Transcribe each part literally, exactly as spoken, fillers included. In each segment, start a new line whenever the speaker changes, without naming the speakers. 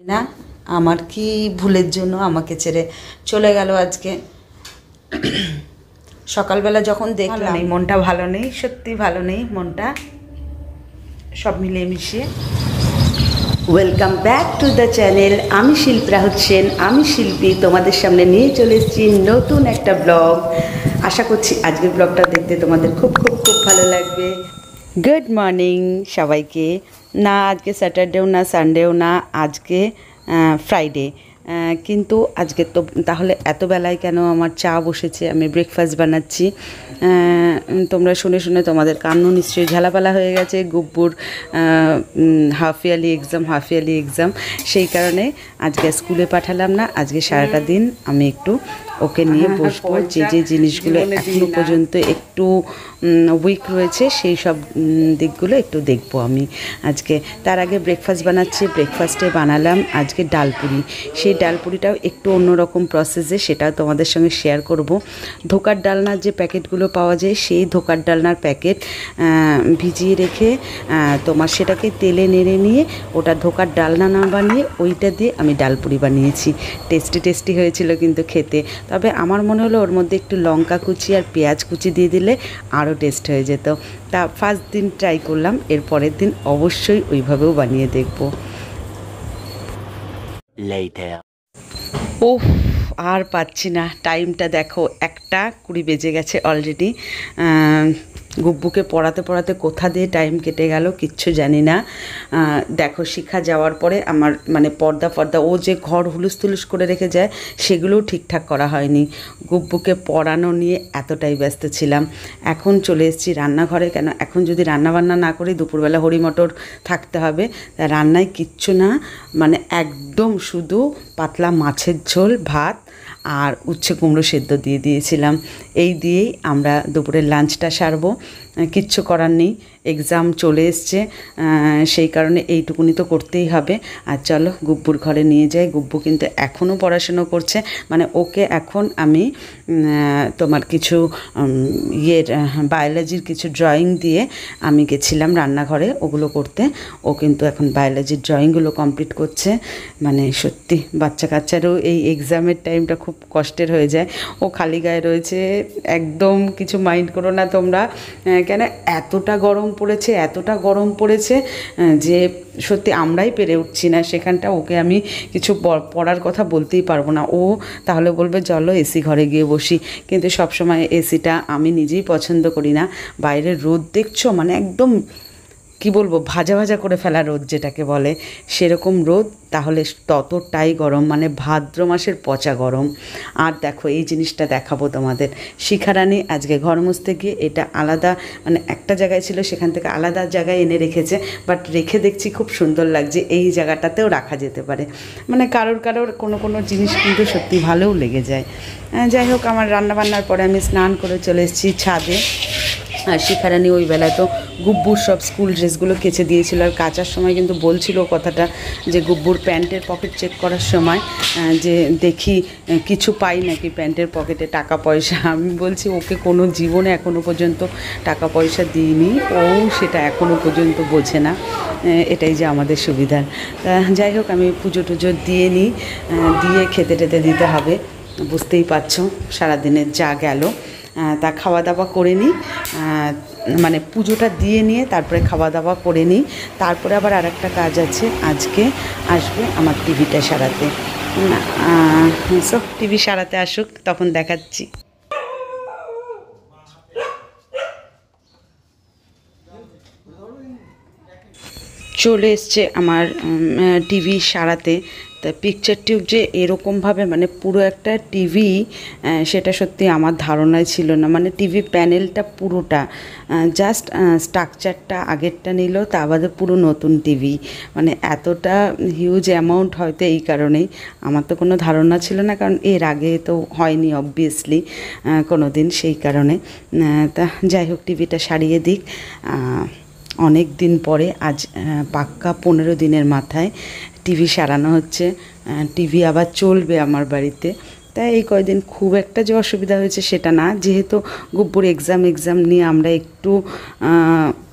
না আমার কি ভুলের জন্য আমাকে ছেড়ে চলে গেল আজকে। সকালবেলা যখন দেখলাম মনটা ভালো নেই, সত্যি ভালো নেই মনটা, সব মিলিয়ে মিশিয়ে। Welcome back to the channel. আমি শিল্পী হোসেন, আমি শিল্পী তোমাদের সামনে নিয়ে চলে এসেছি নতুন একটা ব্লগ। আশা করছি আজকের ব্লগটা দেখতে তোমাদের খুব খুব খুব ভালো লাগবে। গুড মর্নিং সবাইকে। না আজকে স্যাটারডেও না সানডেও না, আজকে ফ্রাইডে, কিন্তু আজকে তো তাহলে এত বেলায় কেন আমার চা বসেছে, আমি ব্রেকফাস্ট বানাচ্ছি। তোমরা শুনে শুনে তোমাদের কান্নও নিশ্চয়ই ঝালাপালা হয়ে গেছে। গুব্বুর half yearly exam half yearly exam সেই কারণে আজকে স্কুলে পাঠালাম না। আজকে সারাটা দিন আমি একটু ওকে নিয়ে বসবো, যে যে জিনিসগুলো এখনও পর্যন্ত একটু উইক রয়েছে সেই সব দিকগুলো একটু দেখবো আমি আজকে। তার আগে ব্রেকফাস্ট বানাচ্ছি। ব্রেকফাস্টে বানালাম আজকে ডালপুরি। সেই ডালপুরিটাও একটু অন্যরকম প্রসেসে, সেটাও তোমাদের সঙ্গে শেয়ার করব। ধোকার ডালনার যে প্যাকেটগুলো পাওয়া যায়, সেই ধোকার ডালনার প্যাকেট ভিজিয়ে রেখে তোমার সেটাকে তেলে নেড়ে নিয়ে ওটা ধোকার ডালনা না বানিয়ে ওইটা দিয়ে আমি ডালপুরি বানিয়েছি। টেস্টি টেস্টি হয়েছিল কিন্তু খেতে। তবে আমার মনে হলো ওর মধ্যে একটু লঙ্কা কুচি আর পেঁয়াজ কুচি দিয়ে দিলে আরও টেস্ট হয়ে যেত। তা ফার্স্ট দিন ট্রাই করলাম, এর পরের দিন অবশ্যই ওইভাবেও বানিয়ে দেখব। উফ, আর পাচ্ছি না, টাইমটা দেখো একটা কুড়ি বেজে গেছে অলরেডি। গুব্বুকে পড়াতে পড়াতে কোথা দিয়ে টাইম কেটে গেল কিচ্ছু জানি না। দেখো শিখা যাওয়ার পরে আমার মানে পর্দা পর্দা ও যে ঘর হুলুস তুলুস করে রেখে যায় সেগুলোও ঠিকঠাক করা হয়নি। গুব্বুকে পড়ানো নিয়ে এতটাই ব্যস্ত ছিলাম। এখন চলে এসেছি রান্নাঘরে। কেন এখন যদি রান্নাবান্না না করি দুপুরবেলা হরি মটর থাকতে হবে, তা রান্নায় কিচ্ছু না, মানে একদম শুধু পাতলা মাছের ঝোল, ভাত আর উচ্ছে কুমড়ো সেদ্ধ দিয়ে দিয়েছিলাম। এই দিয়েই আমরা দুপুরের লাঞ্চটা সারবো। কিচ্ছু করার নেই, এক্সাম চলে এসছে, সেই কারণে এইটুকুনি তো করতেই হবে। আর চলো গুব্বুর ঘরে নিয়ে যাই। গুব্বু কিন্তু এখনও পড়াশুনো করছে, মানে ওকে এখন আমি তোমার কিছু ইয়ের বায়োলজির কিছু ড্রয়িং দিয়ে আমি গেছিলাম রান্নাঘরে ওগুলো করতে। ও কিন্তু এখন বায়োলজির ড্রয়িংগুলো কমপ্লিট করছে। মানে সত্যি বাচ্চা কাচ্চারও এই এক্সামের টাইমটা খুব কষ্টের হয়ে যায়। ও খালি গায়ে রয়েছে, একদম কিছু মাইন্ড করো না তোমরা। কেন এতটা গরম পড়েছে, এতটা গরম পড়েছে যে সত্যি আমরাই পেরে উঠছি না সেখানটা। ওকে আমি কিছু পড়ার কথা বলতেই পারবো না। ও তাহলে বলবে চলো এসি ঘরে গিয়ে বসি, কিন্তু সবসময় এসিটা আমি নিজেই পছন্দ করি না। বাইরের রোদ দেখছো, মানে একদম কি বলবো, ভাজা ভাজা করে ফেলা রোদ যেটাকে বলে, সেরকম রোদ। তাহলে ততটাই গরম, মানে ভাদ্র মাসের পচা গরম। আর দেখো এই জিনিসটা দেখাবো তোমাদের। শিখারানি আজকে ঘর মুছতে গিয়ে এটা আলাদা, মানে একটা জায়গায় ছিল সেখান থেকে আলাদা জায়গায় এনে রেখেছে, বাট রেখে দেখছি খুব সুন্দর লাগছে। এই জায়গাটাতেও রাখা যেতে পারে, মানে কারোর কারোর কোনো কোনো জিনিস কিন্তু সত্যি ভালোও লেগে যায়। যাই হোক, আমার রান্নাবান্নার পরে আমি স্নান করে চলে এসেছি ছাদে। আর শিখারানি ওই বেলায় তো গুব্বুর সব স্কুল ড্রেসগুলো কেচে দিয়েছিল। আর কাচার সময় কিন্তু বলছিল কথাটা যে গুব্বুর প্যান্টের পকেট চেক করার সময় যে দেখি কিছু পাই নাকি প্যান্টের পকেটে টাকা পয়সা। আমি বলছি ওকে কোনো জীবনে এখনও পর্যন্ত টাকা পয়সা দিইনি, ও সেটা এখনও পর্যন্ত বোঝে না। এটাই যে আমাদের সুবিধার। যাই হোক, আমি পুজো টুজো দিয়ে নিই, দিয়ে খেতে টেতে দিতে হবে। বুঝতেই পারছো সারাদিনের যা গেল। তা খাওয়া দাওয়া করে নিই, মানে পুজোটা দিয়ে নিয়ে তারপরে খাওয়া দাওয়া করে নিই। তারপরে আবার আর একটা কাজ আছে, আজকে আসবে আমার টিভিটা সারাতে। সব টিভি সারাতে আসুক, তখন দেখাচ্ছি। চলে এসছে আমার টিভি সারাতে। তা পিকচার টিউব যে এরকমভাবে মানে পুরো একটা টিভি, সেটা সত্যি আমার ধারণায় ছিল না। মানে টিভি প্যানেলটা পুরোটা, জাস্ট স্ট্রাকচারটা আগেরটা নিল, তা বাদে পুরো নতুন টিভি। মানে এতটা হিউজ অ্যামাউন্ট হয়তো এই কারণেই, আমার তো কোনো ধারণা ছিল না, কারণ এর আগে তো হয়নি অবভিয়াসলি কোনো দিন, সেই কারণে। তা যাই হোক, টিভিটা সারিয়ে দিক। অনেক দিন পরে আজ পাক্কা পনেরো দিনের মাথায় টিভি সারানো হচ্ছে। টিভি আবার চলবে আমার বাড়িতে। তাই এই কয়দিন খুব একটা যে অসুবিধা হয়েছে সেটা না, যেহেতু গুব্বুর এক্সাম এক্সাম নিয়ে আমরা একটু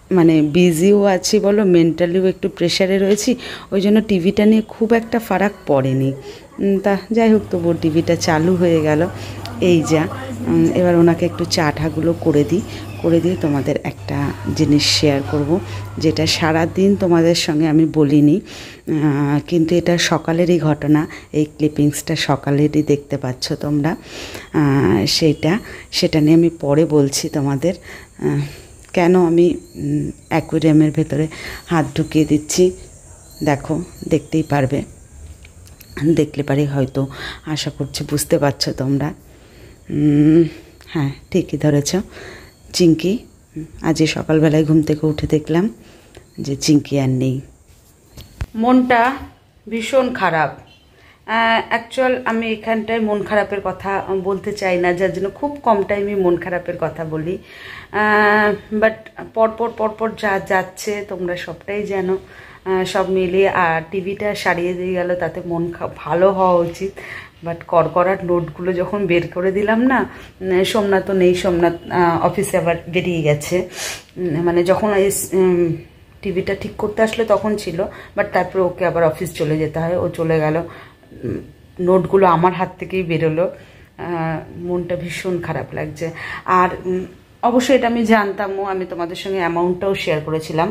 মানে বিজিও আছি বলো, মেন্টালিও একটু প্রেশারে রয়েছি, ওই জন্য টিভিটা নিয়ে খুব একটা ফারাক পড়েনি। তা যাই হোক, তবুও টিভিটা চালু হয়ে গেল। এই যা, এবার ওনাকে একটু চা ঠাগুলো করে দিই, করে দিয়ে তোমাদের একটা জিনিস শেয়ার করব, যেটা সারা দিন তোমাদের সঙ্গে আমি বলিনি, কিন্তু এটা সকালেরই ঘটনা। এই ক্লিপিংসটা সকালেরই দেখতে পাচ্ছ তোমরা, সেইটা সেটা নিয়ে আমি পরে বলছি তোমাদের কেন আমি অ্যাকোয়ারিয়ামের ভেতরে হাত ঢুকিয়ে দিচ্ছি। দেখো, দেখতেই পারবে, দেখলে পারে হয়তো, আশা করছি বুঝতে পারছো তোমরা। হ্যাঁ, ঠিকই ধরেছ, চিঙ্কি। আজ সকালবেলায় ঘুম থেকে উঠে দেখলাম যে চিঙ্কি আর নেই। মনটা ভীষণ খারাপ। অ্যাকচুয়াল আমি এখানটায় মন খারাপের কথা বলতে চাই না, যার জন্য খুব কম টাইমে মন খারাপের কথা বলি। বাট পরপর পরপর যা যাচ্ছে তোমরা সবটাই জানো, সব মিলিয়ে। আর টিভিটা সারিয়ে দিয়ে গেল, তাতে মন ভালো হওয়া উচিত। বাট করকরার নোটগুলো যখন বের করে দিলাম না, সোমনাথও নেই, সোমনাথ অফিসে আবার বেরিয়ে গেছে। মানে যখন এই টিভিটা ঠিক করতে আসলে তখন ছিল, বাট তারপরে ওকে আবার অফিস চলে যেতে হয়, ও চলে গেল, নোটগুলো আমার হাত থেকেই বেরোলো। মনটা ভীষণ খারাপ লাগছে। আর অবশ্যই এটা আমি জানতামও, আমি তোমাদের সঙ্গে অ্যামাউন্টটাও শেয়ার করেছিলাম।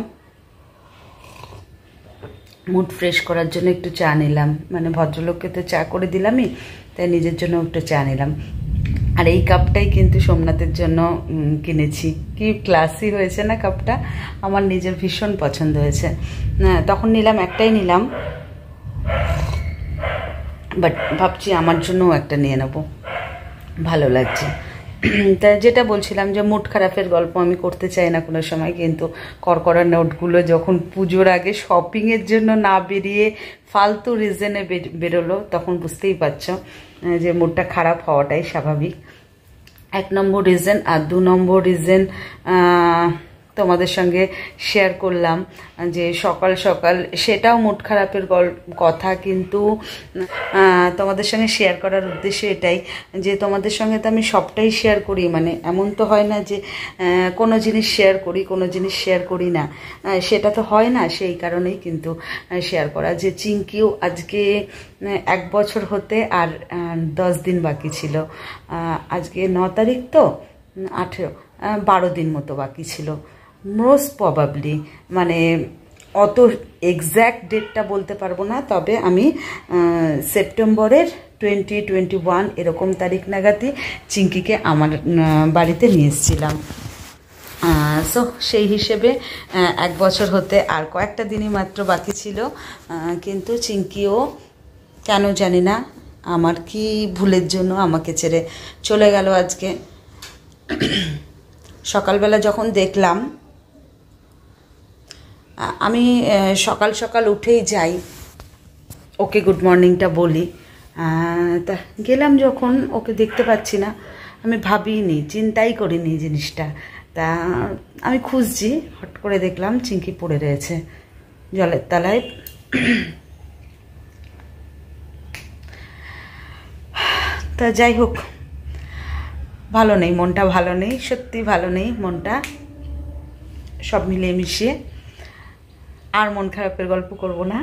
মুড ফ্রেশ করার জন্য একটু চা নিলাম, মানে ভদ্রলোককে তো চা করে দিলামই, তাই নিজের জন্য একটু চা নিলাম। আর এই কাপটাই কিন্তু সোমনাথের জন্য কিনেছি। কি ক্লাসি হয়েছে না কাপটা, আমার নিজের ভীষণ পছন্দ হয়েছে। তখন নিলাম, একটাই নিলাম, বাট ভাবছি আমার জন্যও একটা নিয়ে নেব, ভালো লাগছে। তা যেটা বলছিলাম যে মুড খারাপের গল্প আমি করতে চাই না কোনো সময়, কিন্তু করকরা নোটগুলো যখন পুজোর আগে শপিংয়ের জন্য না বেরিয়ে ফালতু রিজনে বেরোলো, তখন বুঝতেই পারছো যে মুডটা খারাপ হওয়াটাই স্বাভাবিক। এক নম্বর রিজন। আর দু নম্বর রিজন তোমাদের সঙ্গে শেয়ার করলাম যে সকাল সকাল, সেটাও মুড খারাপের কথা, কিন্তু তোমাদের সঙ্গে শেয়ার করার উদ্দেশ্য এটাই যে তোমাদের সঙ্গে তো আমি সবটাই শেয়ার করি, মানে এমন তো হয় না যে কোনো জিনিস শেয়ার করি কোনো জিনিস শেয়ার করি না, সেটা তো হয় না। সেই কারণেই কিন্তু শেয়ার করা, যে চিঙ্কিও আজকে এক বছর হতে আর দশ দিন বাকি ছিল। আজকে ন তারিখ তো, আঠেরো বারো দিন মতো বাকি ছিল মোস্ট প্রবাবলি, মানে অত এক্স্যাক্ট ডেটটা বলতে পারবো না, তবে আমি সেপ্টেম্বরের টোয়েন্টি টোয়েন্টি ওয়ান এরকম তারিখ নাগাদই চিঙ্কিকে আমার বাড়িতে নিয়ে এসেছিলাম। সো সেই হিসেবে এক বছর হতে আর কয়েকটা দিনই মাত্র বাকি ছিল, কিন্তু চিঙ্কিও কেন জানি না আমার কি ভুলের জন্য আমাকে ছেড়ে চলে গেল আজকে। সকালবেলা যখন দেখলাম, আমি সকাল সকাল উঠেই যাই, ওকে গুড মর্নিংটা বলি, তা গেলাম যখন ওকে দেখতে পাচ্ছি না, আমি ভাবিনি, চিন্তাই করিনি জিনিসটা। তা আমি খুঁজছি, হট করে দেখলাম চিঙ্কি পড়ে রয়েছে জলের তলায়। তা যাই হোক, ভালো নেই, মনটা ভালো নেই, সত্যি ভালো নেই মনটা, সব মিলিয়ে মিশিয়ে। আর মন খারাপের গল্প করব না।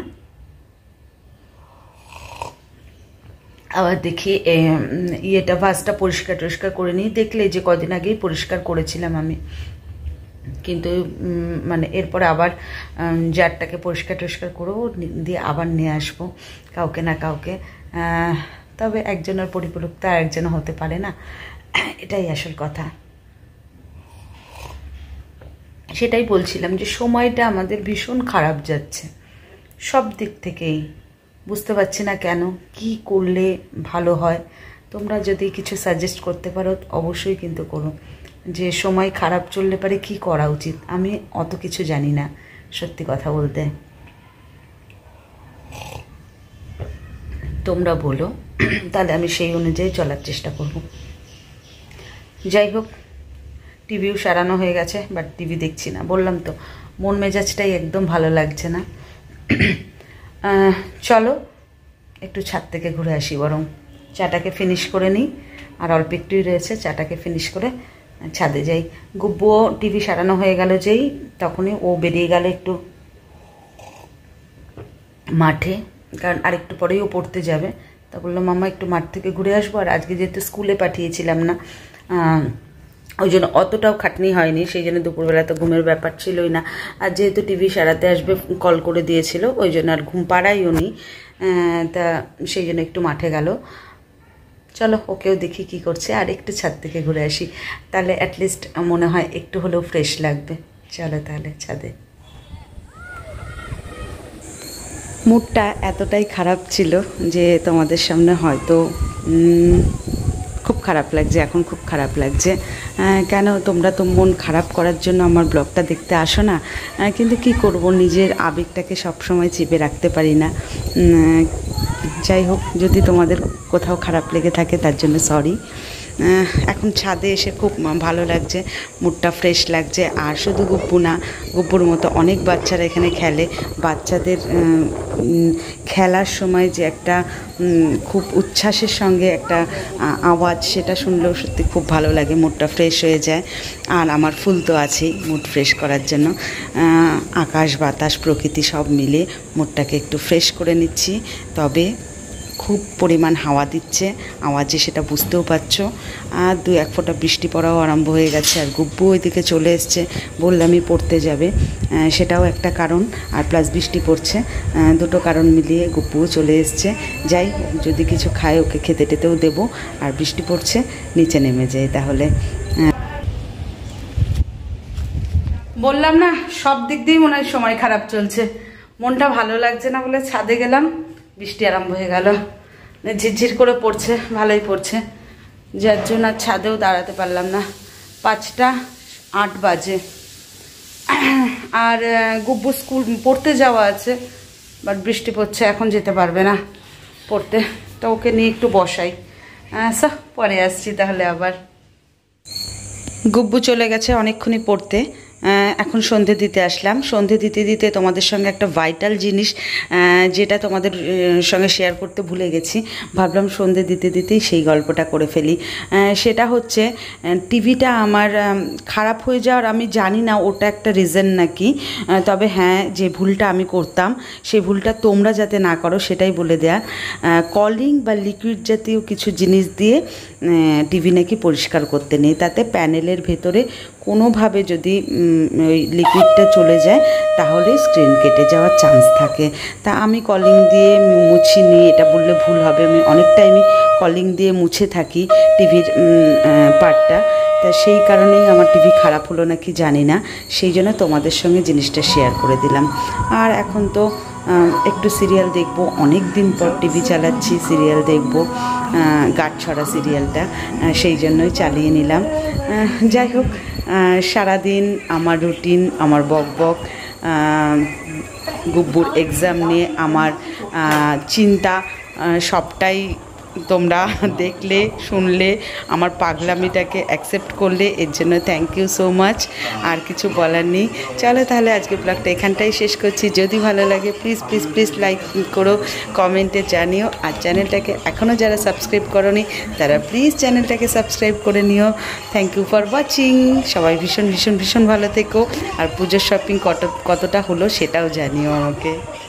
আবার দেখি ইয়েটা ভাসটা পরিষ্কার টরিষ্কার করে নিই। দেখলে যে কদিন আগেই পরিষ্কার করেছিলাম আমি, কিন্তু মানে এরপরে আবার জারটাকে পরিষ্কার টরিষ্কার করবো, দিয়ে আবার নিয়ে আসবো কাউকে না কাউকে। তবে একজনের পরিপূরকতা একজন হতে পারে না, এটাই আসল কথা। সেটাই বলছিলাম যে সময়টা আমাদের ভীষণ খারাপ যাচ্ছে সব দিক থেকেই, বুঝতে পারছি না কেন, কি করলে ভালো হয়। তোমরা যদি কিছু সাজেস্ট করতে পারো অবশ্যই কিন্তু করো, যে সময় খারাপ চললে পারে কি করা উচিত। আমি অত কিছু জানি না সত্যি কথা বলতে, তোমরা বলো, তাহলে আমি সেই অনুযায়ী চলার চেষ্টা করব। যাই হোক, টিভিও সারানো হয়ে গেছে, বাট টিভি দেখছি না, বললাম তো মন মেজাজটাই একদম ভালো লাগছে না। চলো একটু ছাদ থেকে ঘুরে আসি, বরং চাটাকে ফিনিশ করে নিই, আর অল্প একটুই রয়েছে, চাটাকে ফিনিশ করে ছাদে যাই। গুব্বুও টিভি সারানো হয়ে গেল যেই, তখনই ও বেরিয়ে গেল একটু মাঠে, কারণ আরেকটু পরেই ও পড়তে যাবে। তা বললো মাম্মা একটু মাঠ থেকে ঘুরে আসবো, আর আজকে যেহেতু স্কুলে পাঠিয়েছিলাম না ওই জন্য অতটাও খাটনি হয়নি, সেই জন্য দুপুরবেলা তো ঘুমের ব্যাপার ছিলই না। আর যেহেতু টিভি সারাতে আসবে কল করে দিয়েছিল, ওই জন্য আর ঘুম পাড়াইও নি, তা সেই জন্য একটু মাঠে গেল। চলো ওকেও দেখি কি করছে, আর একটু ছাদ থেকে ঘুরে আসি, তাহলে অ্যাটলিস্ট মনে হয় একটু হলেও ফ্রেশ লাগবে। চলো তাহলে ছাদে। মুডটা এতটাই খারাপ ছিল যে তোমাদের সামনে হয়তো খুব খারাপ লাগছে, এখন খুব খারাপ লাগছে। কেন তোমরা তো মন খারাপ করার জন্য আমার ব্লগটা দেখতে আসো না, কিন্তু কি করব, নিজের আবেগটাকে সবসময় চেপে রাখতে পারি না। যাই হোক, যদি তোমাদের কোথাও খারাপ লেগে থাকে তার জন্য সরি। এখন ছাদে এসে খুব ভালো লাগছে, মুডটা ফ্রেশ লাগছে। আর শুধু গুব্বু না, গুব্বুর মতো অনেক বাচ্চারা এখানে খেলে। বাচ্চাদের খেলার সময় যে একটা খুব উচ্ছ্বাসের সঙ্গে একটা আওয়াজ, সেটা শুনলেও সত্যি খুব ভালো লাগে, মুডটা ফ্রেশ হয়ে যায়। আর আমার ফুল তো আছেই মুড ফ্রেশ করার জন্য। আকাশ বাতাস প্রকৃতি সব মিলে মুডটাকে একটু ফ্রেশ করে নিচ্ছি। তবে খুব পরিমাণ হাওয়া দিচ্ছে, আওয়াজে সেটা বুঝতেও পারছো। আর দু এক ফোঁটা বৃষ্টি পড়াও আরম্ভ হয়ে গেছে। আর গুব্বু ওইদিকে চলে এসছে, বললামই পড়তে যাবে, সেটাও একটা কারণ। আর প্লাস বৃষ্টি পড়ছে, দুটো কারণ মিলিয়ে গুব্বুও চলে এসছে। যাই, যদি কিছু খায় ওকে খেতে টেতেও দেবো। আর বৃষ্টি পড়ছে, নিচে নেমে যাই তাহলে। বললাম না, সব দিক দিয়েই মনে হয় সময় খারাপ চলছে। মনটা ভালো লাগছে না বলে ছাদে গেলাম, বৃষ্টি আরম্ভ হয়ে গেল, ঝিরঝির করে পড়ছে, ভালোই পড়ছে, যার জন্য আর ছাদেও দাঁড়াতে পারলাম না। পাঁচটা আট বাজে, আর গুব্বু স্কুল পড়তে যাওয়া আছে, বাট বৃষ্টি পড়ছে, এখন যেতে পারবে না পড়তে, তো ওকে নিয়ে একটু বসাই। আচ্ছা, পরে আসছি তাহলে আবার। গুব্বু চলে গেছে অনেকক্ষণই পড়তে, এখন সন্ধে দিতে আসলাম। সন্ধে দিতে দিতে তোমাদের সঙ্গে একটা ভাইটাল জিনিস, যেটা তোমাদের সঙ্গে শেয়ার করতে ভুলে গেছি, ভাবলাম সন্ধে দিতে দিতেই সেই গল্পটা করে ফেলি। সেটা হচ্ছে টিভিটা আমার খারাপ হয়ে যাওয়ার, আমি জানি না ওটা একটা রিজন নাকি, তবে হ্যাঁ, যে ভুলটা আমি করতাম সেই ভুলটা তোমরা যাতে না করো সেটাই বলে দেয়া। কলিং বা লিকুইড জাতীয় কিছু জিনিস দিয়ে টিভি নাকি পরিষ্কার করতে নেই, তাতে প্যানেলের ভেতরে কোনোভাবে যদি ওই লিকুইডটা চলে যায় তাহলে স্ক্রিন কেটে যাওয়ার চান্স থাকে। তা আমি কলিং দিয়ে মুছিনি, এটা বললে ভুল হবে, আমি অনেক টাইমই কলিং দিয়ে মুছে থাকি টিভির পার্টটা। তা সেই কারণেই আমার টিভি খারাপ হলো নাকি জানি না, সেই জন্য তোমাদের সঙ্গে জিনিসটা শেয়ার করে দিলাম। আর এখন তো একটু সিরিয়াল দেখব, অনেক দিন পর টিভি চালাচ্ছি, সিরিয়াল দেখব, গাঁটছড়া সিরিয়ালটা, সেই জন্যই চালিয়ে নিলাম। যাই হোক, সারাদিন আমার রুটিন, আমার বক বক, গুব্বুর এক্সাম নিয়ে আমার চিন্তা, সবটাই তোমরা দেখলে, শুনলে, আমার পাগলামিটাকে অ্যাকসেপ্ট করলে, এর জন্য থ্যাংক ইউ সো মাচ। আর কিছু বলার নেই। চলো তাহলে আজকে ব্লগটা এখানটাই শেষ করছি। যদি ভালো লাগে প্লিজ প্লিজ প্লিজ লাইক করো, কমেন্টে জানিও। আর চ্যানেলটাকে এখনও যারা সাবস্ক্রাইব করোনি তারা প্লিজ চ্যানেলটাকে সাবস্ক্রাইব করে নিও। Thank you for watching. সবাই ভীষণ ভীষণ ভীষণ ভালো থেকো। আর পুজোর শপিং কত কতটা হলো সেটাও জানিও আমাকে।